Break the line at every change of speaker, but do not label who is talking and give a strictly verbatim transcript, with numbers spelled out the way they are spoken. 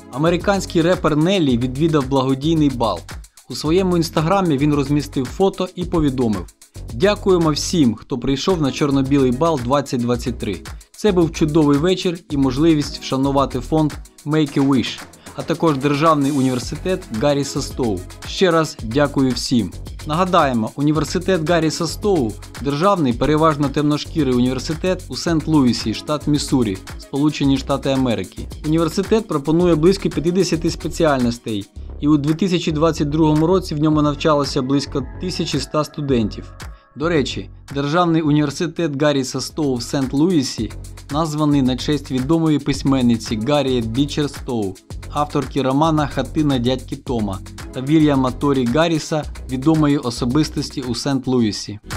Американський репер Неллі відвідав благодійний бал. У своєму інстаграмі він розмістив фото і повідомив: «Дякуємо всім, хто прийшов на чорно-білий бал двадцять двадцять три. Це був чудовий вечір і можливість вшанувати фонд Make-A-Wish, а також Державний університет Гарріса Стоу. Ще раз дякую всім». Нагадаємо, університет Гарріса Стоу – державний, переважно темношкірий університет у Сент-Луісі, штат Міссурі, Сполучені Штати Америки. Університет пропонує близько п'ятдесят спеціальностей, і у дві тисячі двадцять другому році в ньому навчалося близько тисячі ста студентів. До речі, Державний університет Гарріса Стоу в Сент-Луісі названий на честь відомої письменниці Гарріет Бічер Стоу, авторки романа «Хатина дядьки Тома» та Вільяма Торі Гарріса, відомої особистості у Сент-Луісі.